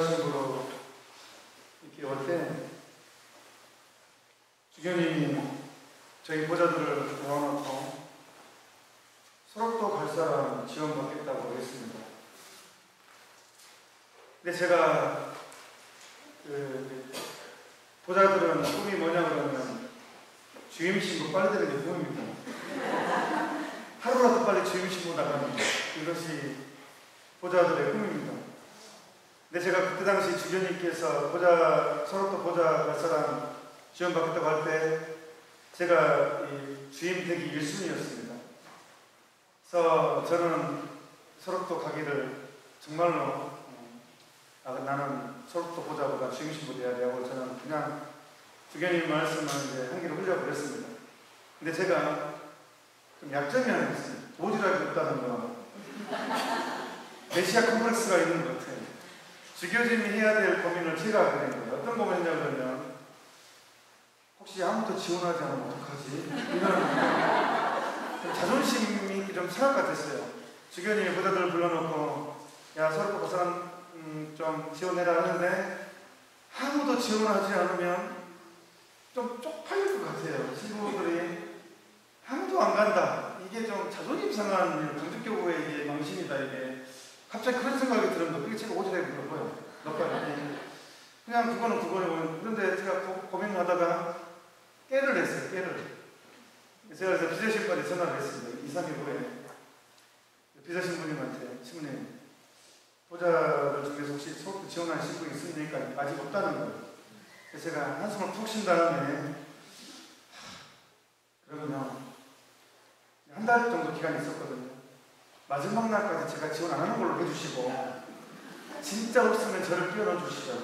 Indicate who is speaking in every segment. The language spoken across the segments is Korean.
Speaker 1: 보좌신부로 이렇게 올 때 주교님이 저희 보좌들을 모아놓고 소록도 갈 사람 지원받겠다고 했습니다. 근데 제가 보좌들은 꿈이 뭐냐 그러면 주임신부 빨리 되는 게 꿈입니다. 하루라도 빨리 주임신부 나가는 이것이 보좌들의 꿈입니다. 근데 제가 그때 당시 주교님께서 소록도 보좌 갈 사람 지원받겠다고 할 때 제가 이 주임 되기 1순위였습니다. 그래서 저는 소록도 가기를 정말로 나는 소록도 보좌보다 주임신부 돼야 되고 저는 그냥 주교님 말씀을 이제 한 길을 흘려버렸습니다. 근데 제가 좀 약점이 하나 있어요. 오지랖이 없다는 거. 메시아 컴플렉스가 있는 것 같아요. 주교님이 해야 될 고민을 제가 하게 된 거예요. 어떤 고민이냐 그러면 혹시 아무도 지원하지 않으면 어떡하지? 이런 자존심이 좀 상할 것 같았어요. 주교님이 보좌들을 불러놓고 야 소록도 그 사람 좀 지원해라 하는데 아무도 지원하지 않으면 좀 쪽팔릴 것 같아요. 친구들이 아무도 안 간다. 이게 좀 자존심 상한 강주교구의 이게 망신이다. 이게 갑자기 그런 생각이 드는 거예요. 그게 제가 오지랖이 물어봐요. 그냥 그거는 그런데 제가 고민하다가 깨를 했어요. 제가 그래서 비서신부한테 전화를 했습니다. 2, 3일 후에 비서신부님한테 신부님 보좌들 중에서 혹시 소록도 지원하는 신분이 있습니까? 아직 없다는 거예요. 그래서 제가 한숨을 푹 쉰 다음에 그러면 한 달 정도 기간이 있었거든요. 마지막 날까지 제가 지원 안 하는 걸로 해주시고 진짜 없으면 저를 끼워넣어 주시라고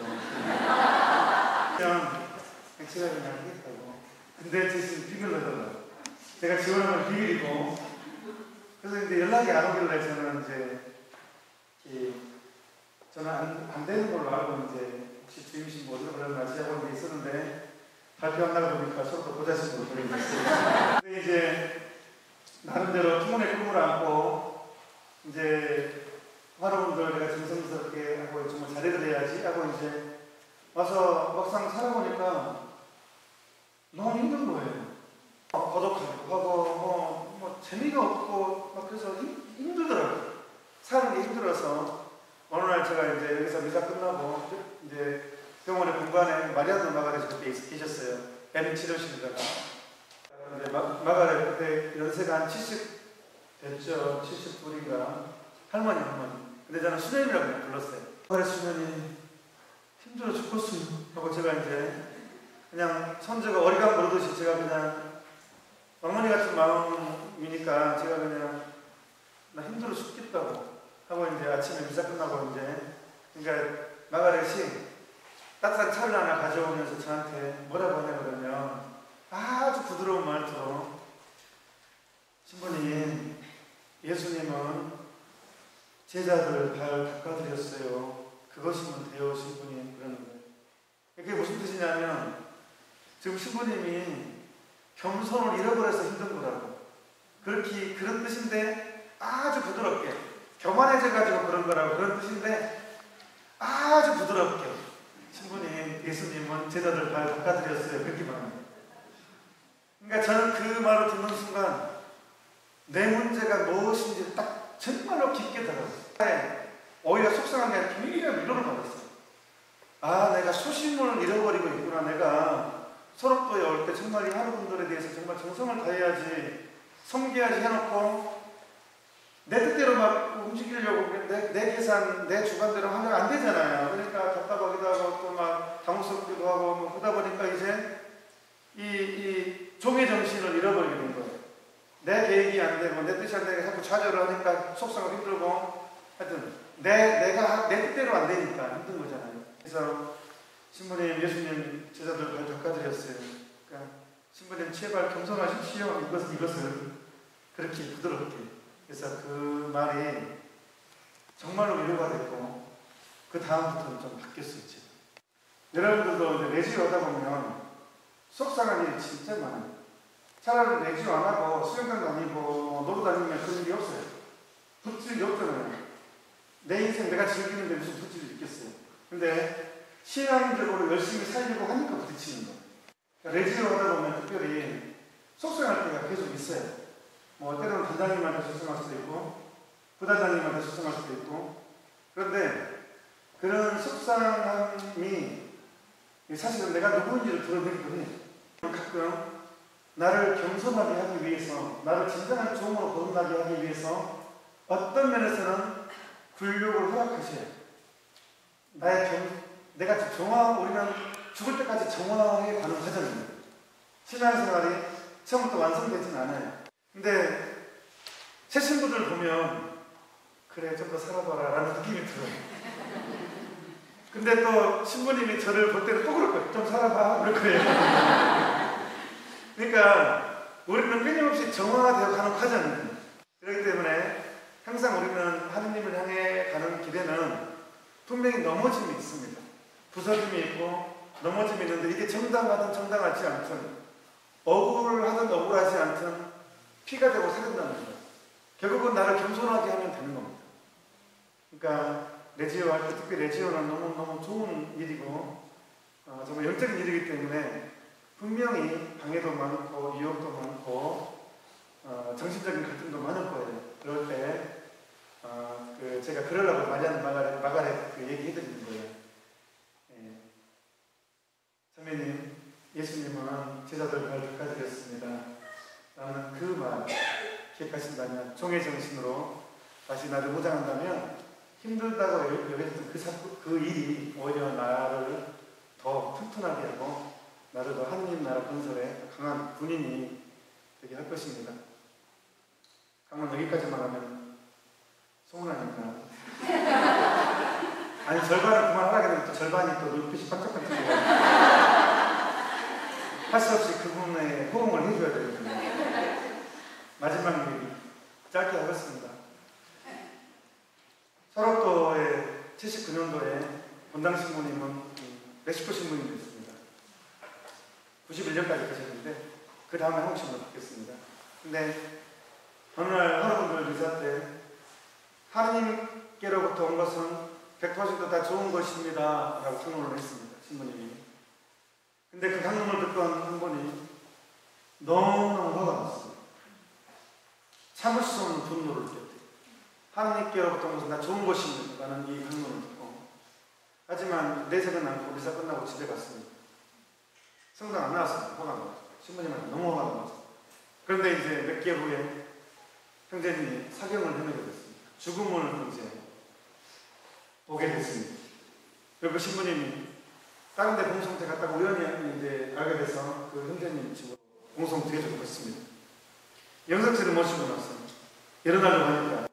Speaker 1: 그냥 제가 그냥 하겠다고. 근데 제 지금 비밀로 해달라고. 제가 지원한 건 비밀이고 그래서 이제 연락이 안 오길래 저는 이제 저는 안 되는 걸로 알고 이제 혹시 주임신부 어디로 그러나 지하고 있었는데 발표한 날 보니까 서로 보좌신부로 보내줬어요. 근데 이제 나름대로 투문의 꿈을 안고 이제 환우분들 내가 정성스럽게 하고 정말 잘해드려야지 하고 이제 와서 막상 살아보니까 너무 힘든 거예요. 고독하고 하고 뭐 재미가 없고 막 그래서 힘들더라고요. 사는 게 힘들어서 어느 날 제가 이제 여기서 미사 끝나고 이제 병원의 공간에 마리아도 마가렛이 그때 계셨어요. 뱀 치료실에다가. 이제 마가렛 그때 연세가 한 70 됐죠. 70불인가. 할머니. 근데 저는 수녀님이라고 그냥 불렀어요. 마가렛 수녀님 힘들어 죽겠어요. 하고 제가 이제 그냥 손주가 어리광 부르듯이 제가 그냥 어머니 같은 마음이니까 제가 그냥 나 힘들어 죽겠다고 하고 이제 아침에 미사 끝나고 이제 그러니까 마가렛이 따뜻한 차를 하나 가져오면서 저한테 뭐라고 하냐 그러면 아주 부드러운 말투로 신부님 예수님은 제자들 발 닦아드렸어요. 그것이면 돼요 신부님 그러는 거예요. 그게 무슨 뜻이냐면 지금 신부님이 겸손을 잃어버려서 힘든 거라고 그런 뜻인데 아주 부드럽게 교만해져가지고 그런 거라고 그런 뜻인데 아주 부드럽게 신부님 예수님은 제자들 발 닦아드렸어요 그렇게 말합니다. 그러니까 저는 그 말을 듣는 순간 내 문제가 무엇인지 딱 정말로 깊게 들어갔어요. 오히려 속상한 게 분위기가 위로를 받았어요. 아 내가 소신을 잃어버리고 있구나. 내가 소록도에 올 때 정말 이 하루분들에 대해서 정말 정성을 다해야지 섬겨야지 해놓고 내 뜻대로 막 움직이려고 내 계산, 내 주관대로 하면 안 되잖아요. 그러니까 답답하기도 하고 또 막 당혹스럽기도 하고 뭐 그러다 보니까 이제 이 종의 정신을 잃어버리게 된 거예요. 내 계획이 안 되고 내 뜻이 안 되고 자꾸 좌절을 하니까 속상하고 힘들고 하여튼 내가 내 뜻대로 안 되니까 힘든 거잖아요. 그래서 신부님 예수님 제자들 발 닦아드렸어요. 그러니까 신부님 제발 겸손하십시오. 이것을 그렇게 부드럽게. 그래서 그 말이 정말로 위로가 됐고 그 다음부터는 좀 바뀌었었죠. 여러분들도 이제 내주 오다 보면 속상한 일이 진짜 많아요. 차라리 내주 안 하고 수영장 다니고 놀러 다니면 그런 일이 없어요. 붓질이 없잖아요. 내 인생 내가 즐기는데 무슨 붓질이 있겠어요. 근데 신앙적으로 열심히 살려고 하니까 부딪히는 거예요. 그러니까 레지오 하다 보면 특별히 속상할 때가 계속 있어요. 뭐 때로는 단장님한테 속상할 수도 있고 부단장님한테 속상할 수도 있고. 그런데 그런 속상함이 사실은 내가 누구인지를 드러내거든요. 가끔 나를 겸손하게 하기 위해서, 나를 진정한 종으로 거듭나게 하기 위해서 어떤 면에서는 굴욕을 허락하셔요. 내가 우리는 죽을 때까지 정화해 가는 과정입니다. 신앙생활이 처음부터 완성되진 않아요. 근데 새 신부들 보면 그래 좀 더 살아봐라 라는 느낌이 들어요. 근데 또 신부님이 저를 볼 때는 또 그럴 거예요. 좀 살아봐 그럴 거예요. 그러니까 우리는 끊임없이 정화가 되어 가는 과정입니다. 그렇기 때문에 항상 우리는 하느님을 향해 가는 길에는 분명히 넘어짐이 있습니다. 부서짐이 있고 넘어짐이 있는데 이게 정당하든 정당하지 않든 억울하든 억울하지 않든 피가 되고 살인다는 거예요. 결국은 나를 겸손하게 하면 되는 겁니다. 그러니까 레지오 할 때 특히 레지오는 너무너무 좋은 일이고 정말 영적인 일이기 때문에 분명히 방해도 많고 유혹도 많고 정신적인 갈등도 많을 거예요. 그럴 때 제가 그러려고 마가렛 얘기해드리는 거예요. 예. 선배님, 예수님은 제자들 발 닦아드렸습니다. 나는 그 말 기억하신다면 종의 정신으로 다시 나를 무장한다면 힘들다고 여겼던 그 일이 오히려 나를 더 튼튼하게 하고 나를 더 하느님 나라 건설에 강한 군인이 되게 할 것입니다. 강만 여기까지만 하면 소문나니까. 아니 절반을 그만하게 되면 또 절반이 또 눈빛이 반짝반짝해요. 할 수 없이 그분의 호응을 해줘야 되거든요. 마지막 얘기 짧게 하겠습니다. 서럽도의 79년도에 본당 신부님은 멕시코 신부님이 됐습니다. 91년까지 계셨는데 그 다음에 한국 신부로 바뀌었습니다. 근데 어느 날 여러분들 미사 때 하느님께로부터 온 것은 100% 다 좋은 것입니다 라고 강론을 했습니다. 신부님이. 근데 그 강론을 듣던 한 분이 너무너무 화가 났어요. 참을 수 없는 분노를 느꼈대요. 하느님께로부터 온 것은 다 좋은 것입니다 라는 이 강론을 듣고. 하지만 내색은 않고 미사 끝나고 집에 갔습니다. 성당 안 나왔습니다. 화가 나서. 신부님한테 너무 화가 나서. 그런데 이제 몇 개월 후에 형제님이 사경을 해내게 됐습니다. 죽음을 이제 보게 됐습니다. 그리고 신부님이 다른 데 공성태 갔다가 우연히 이제 알게 돼서 그 형제님 집으로 공성태에 좀 갔습니다. 영석씨를 모시고 나서 일어나려고 하니까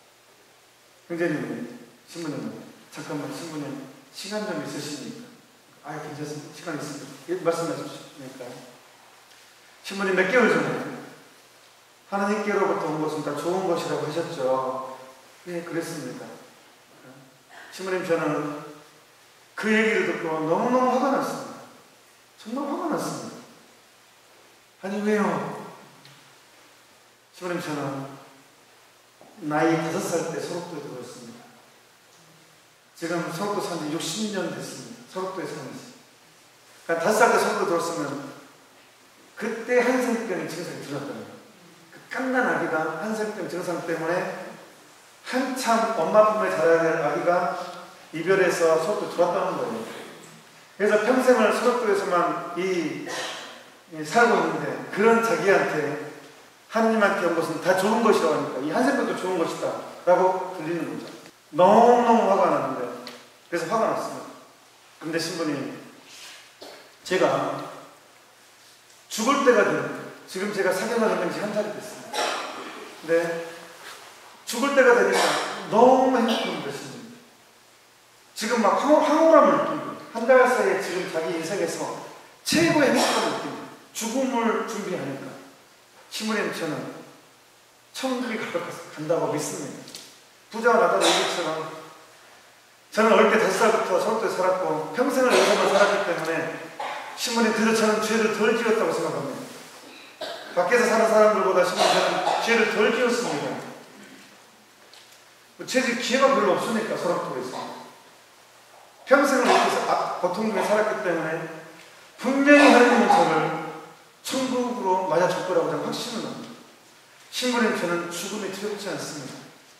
Speaker 1: 형제님이 신부님은 잠깐만 신부님 시간 좀 있으십니까? 아 괜찮습니다. 시간 있습니다. 말씀해 주십시오. 그러니까 신부님 몇 개월 전에 하나님께로부터 온 것은 다 좋은 것이라고 하셨죠. 예, 그랬습니다. 신부님 저는 그 얘기를 듣고 너무너무 화가 났습니다. 정말 화가 났습니다. 아니 왜요? 신부님 저는 나이 5살 때 소록도에 들어왔습니다. 지금 소록도 산 지 60년 됐습니다. 소록도에 사는 지. 그러니까 5살 때 소록도 들어왔으면 그때 한센병의 증상이 들었다는 그 깐난 아기가 한센병 증상 때문에 한참 엄마 품에 자라야 될 아기가 이별해서 소록도 들어왔다는 거예요. 그래서 평생을 소록도에서만 살고 있는데 그런 자기한테 하느님한테 온 것은 다 좋은 것이라고 하니까 이 한센병도 좋은 것이다 라고 들리는 거죠. 너무너무 화가 나는데 그래서 화가 났습니다. 근데 신부님 제가 죽을 때가 되면 지금 제가 사경을 했는 지 한 달이 됐습니다. 근데 죽을 때가 되니까 너무 행복한 것입니다. 지금 막 황홀함을 느끼고 한 달 사이에 지금 자기 인생에서 최고의 행복감을 느낍니다. 죽음을 준비하니까 신부님 저는 천국에 간다고 믿습니다. 부자와 나다로 얘기처럼 저는 어릴 때 5살부터 서울도에 살았고 평생을 여기서만 살았기 때문에 신부님 그래서 저는 죄를 덜 지었다고 생각합니다. 밖에서 사는 사람들보다 신부님 저는 죄를 덜 지었습니다. 죄질 기회가 별로 없으니까 서울도에서 평생을 고통 중에 살았기 때문에 분명히 하나님은 저를 천국으로 맞아줄 거라고 저는 확신을 합니다. 신부님, 저는 죽음이 두렵지 않습니다.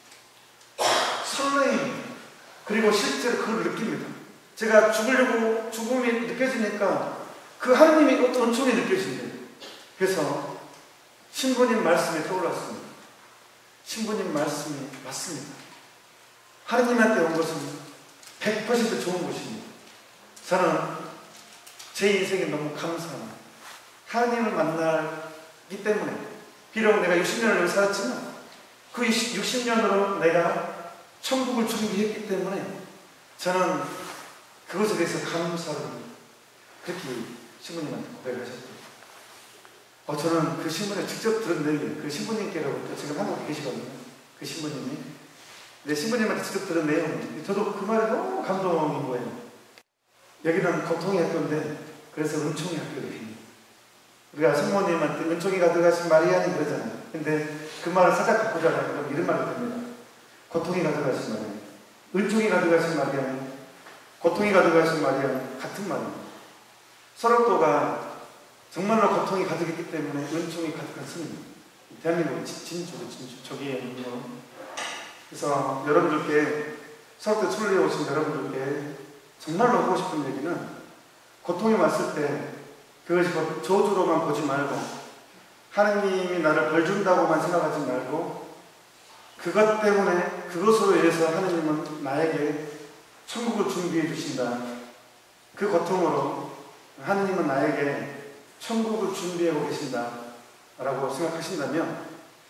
Speaker 1: 설레임, 그리고 실제로 그걸 느낍니다. 제가 죽음이 느껴지니까 그 하나님의 어떤 은총이 느껴진대요. 그래서 신부님 말씀이 떠올랐습니다. 신부님 말씀이 맞습니다. 하나님한테 온 것은 100% 좋은 것입니다. 저는 제 인생에 너무 감사합니다. 하나님을 만나기 때문에 비록 내가 60년을 여기 살았지만 그 60년으로 내가 천국을 준비했기 때문에 저는 그것에 대해서 감사를 합니다. 그렇게 신부님한테 고백을 하셨대요. 저는 그 신부님 직접 들은 내용이에요. 그 신부님께로부터 지금 한국에 계시거든요. 그 신부님이. 내 신부님한테 직접 들은 내용이에요. 저도 그 말에 너무 감동인 거예요. 여기는 고통의 학교인데 그래서 은총의 학교입니다. 우리가 성모님한테 은총이 가득하신 마리아님 그러잖아요. 근데 그 말을 살짝 바꾸잖아요. 그럼 이런 말이 됩니다. 고통이 가득하신 마리아님, 은총이 가득하신 마리아님, 고통이 가득하신 마리아님 같은 말입니다. 서럽도가 정말로 고통이 가득했기 때문에 은총이 가득한 스님입니다. 대한민국 진주죠, 진주. 저기에 있는 거. 그래서 여러분들께, 서럽도 순례에 오신 여러분들께 정말로 하고 싶은 얘기는 고통이 왔을 때 그것이 저주로만 보지 말고 하나님이 나를 벌 준다고만 생각하지 말고 그것 때문에 그것으로 인해서 하나님은 나에게 천국을 준비해 주신다. 그 고통으로 하나님은 나에게 천국을 준비하고 계신다 라고 생각하신다면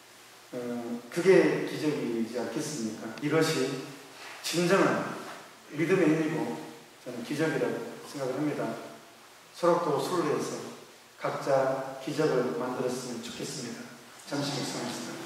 Speaker 1: 그게 기적이지 않겠습니까? 이것이 진정한 믿음의 힘이고 저는 기적이라고 생각을 합니다. 소록도 순례에서 각자 기적을 만들었으면 좋겠습니다. 잠시 묵상하겠습니다.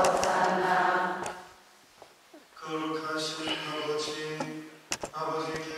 Speaker 2: 거룩하신 아버지, 아버지께